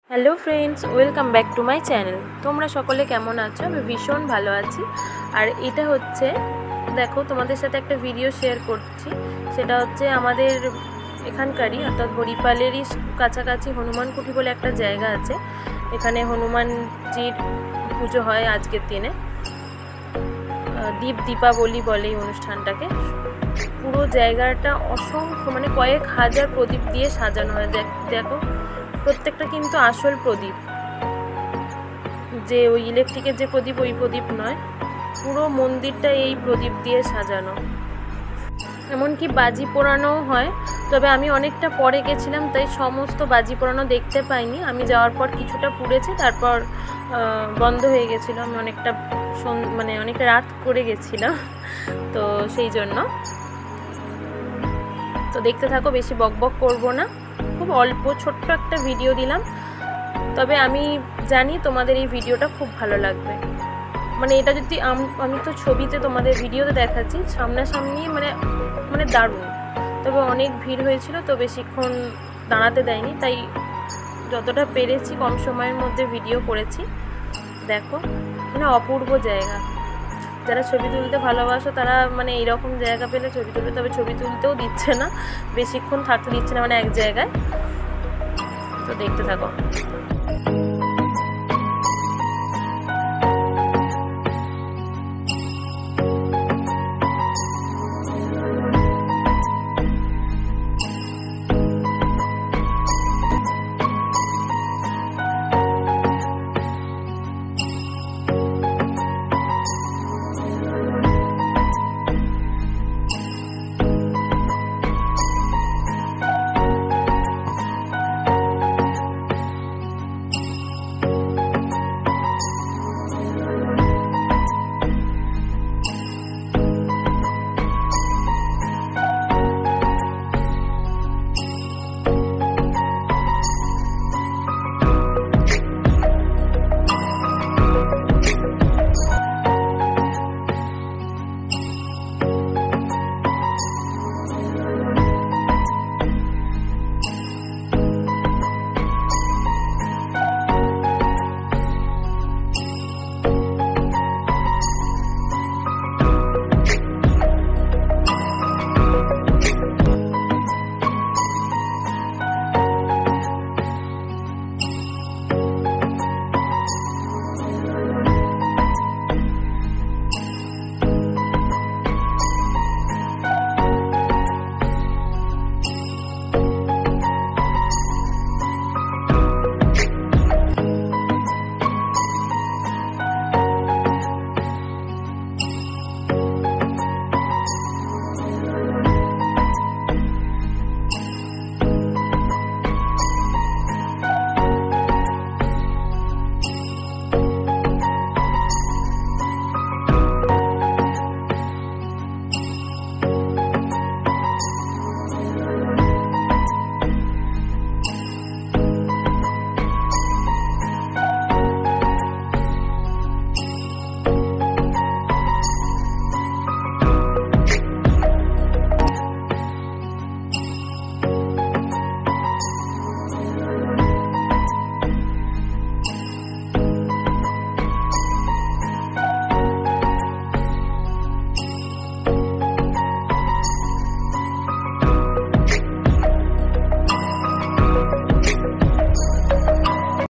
Hello friends, welcome back to my channel. তোমরা সকলে কেমন আছো? আমি ভীষণ ভালো আছি। আর এটা হচ্ছে, দেখো, তোমাদের সাথে একটা ভিডিও শেয়ার করছি। সেটা হচ্ছে আমাদের এখানকারই, অর্থাৎ হরিপালেরই কাছাকাছি হনুমানকুঠি বলে একটা জায়গা আছে। এখানে হনুমানজির পুজো হয় আজকের দিনে। দীপাবলি বলে এই অনুষ্ঠানটাকে। পুরো জায়গাটা অসংখ্য, মানে কয়েক হাজার প্রদীপ দিয়ে সাজানো হয়। দেখো, প্রত্যেকটা কিন্তু আসল প্রদীপ, যে ওই ইলেকট্রিকের যে প্রদীপ, ওই প্রদীপ নয়। পুরো মন্দিরটা এই প্রদীপ দিয়ে সাজানো। এমনকি বাজি পোড়ানোও হয়, তবে আমি অনেকটা পরে গেছিলাম, তাই সমস্ত বাজি পোড়ানো দেখতে পাইনি। আমি যাওয়ার পর কিছুটা পুড়েছে, তারপর বন্ধ হয়ে গেছিলো। আমি অনেকটা অনেকটা রাত করে গেছিলাম, তো সেই জন্য। তো দেখতে থাকো, বেশি বকবক করবো না, খুব অল্প ছোট্ট একটা ভিডিও দিলাম। তবে আমি জানি তোমাদের এই ভিডিওটা খুব ভালো লাগবে। মানে এটা যদি আমি তো ছবিতে তোমাদের ভিডিওতে দেখাচ্ছি, সামনাসামনি মানে দারুণ। তবে অনেক ভিড় হয়েছিল, তো বেশিক্ষণ দাঁড়াতে দেয়নি, তাই যতটা পেরেছি কম সময়ের মধ্যে ভিডিও করেছি। দেখো, মানে অপূর্ব জায়গা। যারা ছবি তুলতে ভালোবাসো তারা মানে এইরকম জায়গা পেলে ছবি তুলবে। তবে ছবি তুলতেও দিচ্ছে না, বেশিক্ষণ থাকতে দিচ্ছে না, মানে এক জায়গায়। তো দেখতে থাকো।